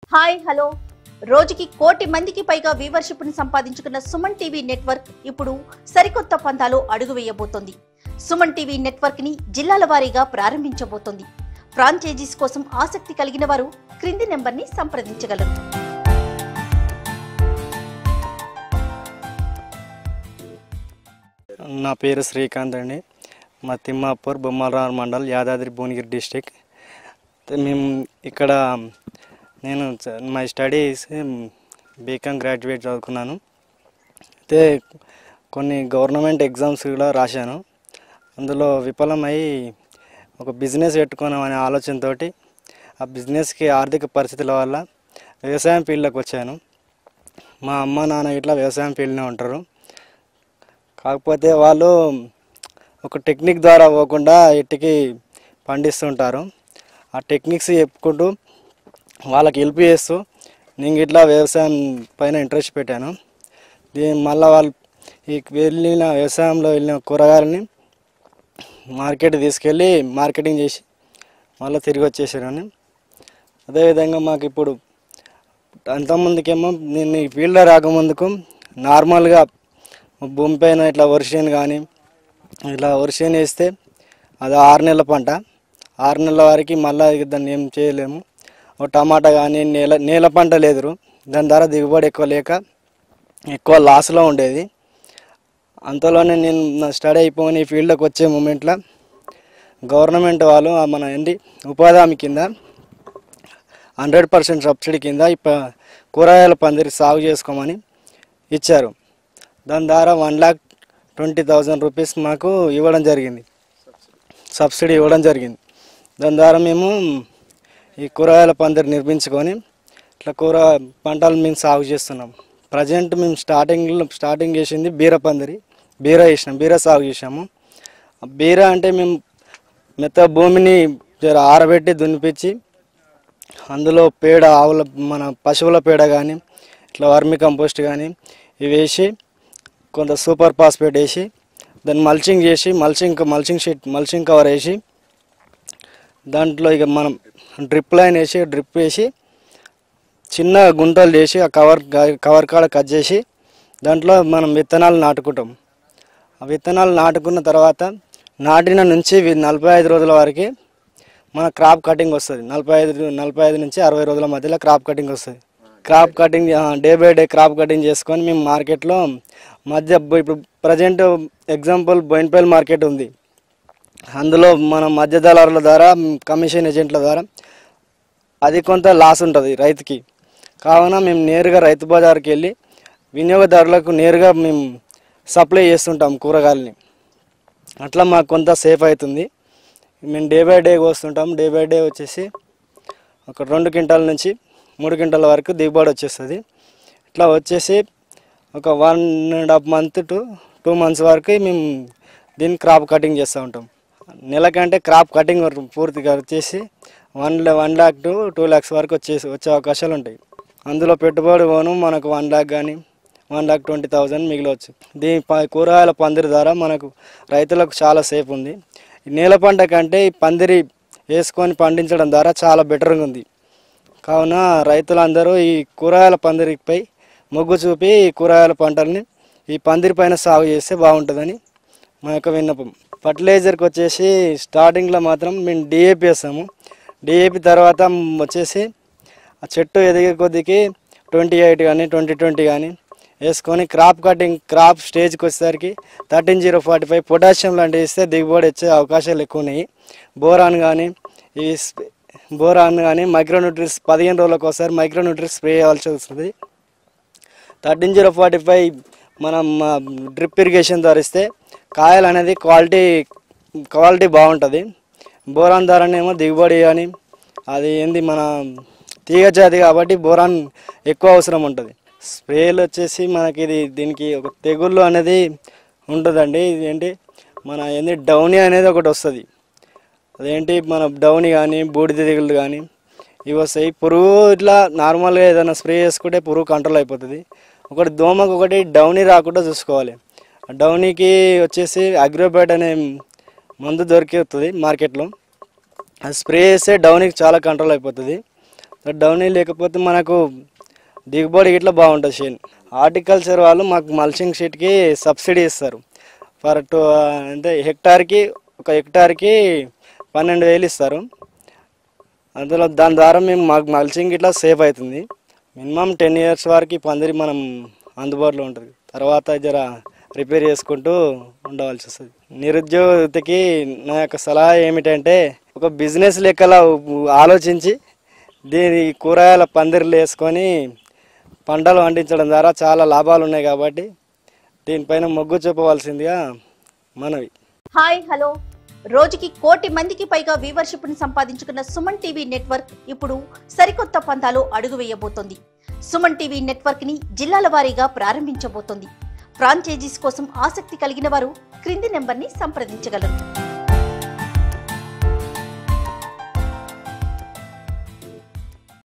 Hi hello రోజుకి కోటి మందికి పైగా వ్యూవర్షిప్ ని సంపాదించుకున్న సుమన్ టీవీ నెట్వర్క్ ఇప్పుడు సరికొత్త పంతాలో అడుగు వేయబోతోంది. సుమన్ టీవీ నెట్వర్క్ ని జిల్లాల వారీగా ప్రారంభించబోతోంది. ఫ్రాంచైజీస్ కోసం ఆసక్తి కలిగిన వారు క్రింది నెంబర్ ని సంప్రదించగలరు. నా పేరు శ్రీకాంత్ అండి. మా తిమ్మాపూర్ బొమ్మరార్ మండల్ యాదాద్రి భువనగిరి డిస్టిక్. మేము ఇక్కడ నేను మై స్టడీస్ బీకామ్ గ్రాడ్యుయేట్ చదువుకున్నాను. అయితే కొన్ని గవర్నమెంట్ ఎగ్జామ్స్ కూడా రాశాను. అందులో విఫలమై ఒక బిజినెస్ పెట్టుకున్నామనే ఆలోచనతో ఆ బిజినెస్కి ఆర్థిక పరిస్థితుల వల్ల వ్యవసాయం ఫీల్డ్లోకి వచ్చాను. మా అమ్మ నాన్న ఇట్లా వ్యవసాయం ఫీల్డ్నే ఉంటారు. కాకపోతే వాళ్ళు ఒక టెక్నిక్ ద్వారా పోకుండా ఎట్టికి పండిస్తుంటారు. ఆ టెక్నిక్స్ చెప్పుకుంటూ వాళ్ళకి హెల్ప్ చేస్తూ నేను ఇట్లా వ్యవసాయం పైన ఇంట్రెస్ట్ పెట్టాను. మళ్ళీ వాళ్ళు ఈ వెళ్ళిన వ్యవసాయంలో వెళ్ళిన కూరగాయలని మార్కెట్ తీసుకెళ్ళి మార్కెటింగ్ చేసి మళ్ళీ తిరిగి వచ్చేసాను. అదేవిధంగా మాకు ఇప్పుడు అంతకుముందుకేమో నేను ఈ ఫీల్డ్లో రాకముందుకు నార్మల్గా భూమి పైన ఇట్లా వర్షం కానీ ఇట్లా వర్షం వేస్తే అది 6 నెలల పంట. 6 నెలల వరకు మళ్ళీ దాన్ని ఏం చేయలేము. ఒక టమాటా కానీ నేల పంట లేదు, దాని ద్వారా దిగుబడి ఎక్కువ లేక ఎక్కువ లాస్లో ఉండేది. అంతలోనే నేను నా స్టడీ అయిపోయి ఈ ఫీల్డ్లోకి వచ్చే మూమెంట్లో గవర్నమెంట్ వాళ్ళు మన ఉపాధి హామీ కింద 100% సబ్సిడీ కింద కూరగాయల పందిరి సాగు చేసుకోమని ఇచ్చారు. దాని ద్వారా 1,20,000 రూపీస్ మాకు ఇవ్వడం జరిగింది, సబ్సిడీ ఇవ్వడం జరిగింది. దాని ద్వారా మేము ఈ కూరగాయల పందిరి నిర్మించుకొని ఇట్లా పంటలు మేము సాగు చేస్తున్నాం. ప్రజెంట్ మేము స్టార్టింగ్ చేసింది బీర పందిరి, బీర సాగు చేసాము. బీర అంటే మేము మెత్త భూమిని ఆరబెట్టి దున్నిపించి అందులో పేడ మన పశువుల పేడ కానీ ఇట్లా వర్మి కంపోస్ట్ కానీ ఇవి వేసి కొంత సూపర్ ఫాస్ఫేట్ వేసి దాన్ని మల్చింగ్ చేసి మల్చింగ్ కవర్ వేసి దాంట్లో ఇక మనం డ్రిప్ వేసి చిన్న గుంటలు చేసి ఆ కవర్ కాడ కట్ చేసి దాంట్లో మనం విత్తనాలు నాటుకుంటాం. ఆ విత్తనాలు నాటుకున్న తర్వాత నాటిన నుంచి 45 రోజుల వరకు మన క్రాప్ కటింగ్ వస్తుంది. 45 నుంచి 60 రోజుల మధ్యలో క్రాప్ కటింగ్ వస్తుంది. Crop cutting day by day crop cutting చేసుకొని మేము మార్కెట్లో ఇప్పుడు ప్రజెంట్ ఎగ్జాంపుల్ బోయినపల్లి మార్కెట్ ఉంది. అందులో మన మధ్య దళారుల ద్వారా కమిషన్ ఏజెంట్ల ద్వారా అది కొంత లాస్ ఉంటుంది రైతుకి. కావున మేము నేరుగా రైతు బజార్కి వెళ్ళి వినియోగదారులకు నేరుగా మేము సప్లై చేస్తుంటాం కూరగాయలని. అట్లా మాకు కొంత సేఫ్ అవుతుంది. మేము డే బై డే వస్తుంటాం. డే బై డే వచ్చేసి ఒక 2 క్వింటాల నుంచి 3 క్వింటాల వరకు దిగుబడి వచ్చేస్తుంది. ఇట్లా వచ్చేసి ఒక 1.5 మంత్ to 2 మంత్స్ వరకు మేము దీన్ని క్రాప్ కటింగ్ చేస్తూ ఉంటాం. నెలకంటే క్రాప్ కటింగ్ పూర్తిగా వచ్చేసి 1 lakh to 2 lakhs వరకు వచ్చే అవకాశాలు ఉంటాయి. అందులో పెట్టుబడి పోను మనకు 1 lakh కానీ 1,20,000 మిగిలవచ్చు. దీని కూరగాయల పందిరి ద్వారా మనకు రైతులకు చాలా సేఫ్ ఉంది. నేల పంట కంటే ఈ పందిరి వేసుకొని పండించడం ద్వారా చాలా బెటర్గా ఉంది. కావున రైతులందరూ ఈ కూరగాయల పందిరిపై మొగ్గు చూపి ఈ కూరగాయల పంటల్ని ఈ పందిరి పైన సాగు చేస్తే బాగుంటుందని మా యొక్క విన్నపం. ఫర్టిలైజర్కి వచ్చేసి స్టార్టింగ్లో మాత్రం మేము DAP వేస్తాము. DAP తర్వాత వచ్చేసి ఆ చెట్టు ఎదిగే కొద్దికి 28 కానీ 20 కానీ వేసుకొని క్రాప్ స్టేజ్కి వచ్చేసరికి 13-045 పొటాషియం లాంటివి ఇస్తే దిగుబడి వచ్చే అవకాశాలు ఎక్కువ ఉన్నాయి. బోరాన్ కానీ మైక్రోన్యూట్రిన్స్ 15 రోజులకు ఒకసారి మైక్రోన్యూట్రిన్స్ స్ప్రే చేయాల్సి వస్తుంది. 13-045 మనం డ్రిప్ ఇరిగేషన్ ద్వారా ఇస్తే కాయలు అనేది క్వాలిటీ బాగుంటుంది. బోరాన్ ద్వారానేమో దిగుబడి కానీ అది మన తీగ జాతి కాబట్టి బోరాన్ ఎక్కువ అవసరం ఉంటుంది. స్ప్రేలు వచ్చేసి మనకి దీనికి ఒక తెగుళ్ళు అనేది ఉంటుందండి. మన డౌనీ అనేది ఒకటి వస్తుంది. మన డౌనీ కానీ బూడిద తెగుళ్ళు కానీ ఇవి వస్తాయి. పురుగు ఇట్లా నార్మల్గా ఏదైనా స్ప్రే చేసుకుంటే పురుగు కంట్రోల్ అయిపోతుంది. ఒకటి దోమకు ఒకటి డౌనీ రాకుండా చూసుకోవాలి. డౌనీకి వచ్చేసి అగ్రోబైట్ అనే మందు దొరికితుంది మార్కెట్లో. అది స్ప్రే చేస్తే డౌనీకి చాలా కంట్రోల్ అయిపోతుంది. డౌన్ లేకపోతే మనకు దిగుబడి ఇట్లా బాగుంటుంది చేను. హార్టికల్చర్ వాళ్ళు మాకు మల్చింగ్ షీట్కి సబ్సిడీ ఇస్తారు. అంటే ఒక హెక్టార్కి 12,000 ఇస్తారు. అందులో దాని ద్వారా మాకు మల్చింగ్ ఇట్లా సేఫ్ అవుతుంది. మినిమం 10 years వరకు పందిరి మనం అందుబాటులో ఉంటుంది. తర్వాత జర రిపేర్ చేసుకుంటూ ఉండవలసి వస్తుంది. నిరుద్యోగికి నా యొక్క సలహా ఏమిటంటే ఒక బిజినెస్ లెక్కలా ఆలోచించి దీని కూరగాయల పందిర్లు వేసుకొని పంటలు పండించడం ద్వారా చాలా లాభాలు ఉన్నాయి కాబట్టి దీనిపైన మొగ్గు చూపవలసిందిగా మనవి. Hi hello. రోజుకి 1 కోటి మందికి పైగా వ్యూవర్షిప్ ని సంపాదించుకున్న సుమన్ టీవీ నెట్వర్క్ ఇప్పుడు సరికొత్త పంతాలో అడుగు వేయబోతోంది. సుమన్ టీవీ నెట్వర్క్ ని జిల్లాల వారీగా ప్రారంభించబోతోంది. ఫ్రాంచైజీస్ కోసం ఆసక్తి కలిగిన వారు క్రింది నెంబర్ ని సంప్రదించగలరు.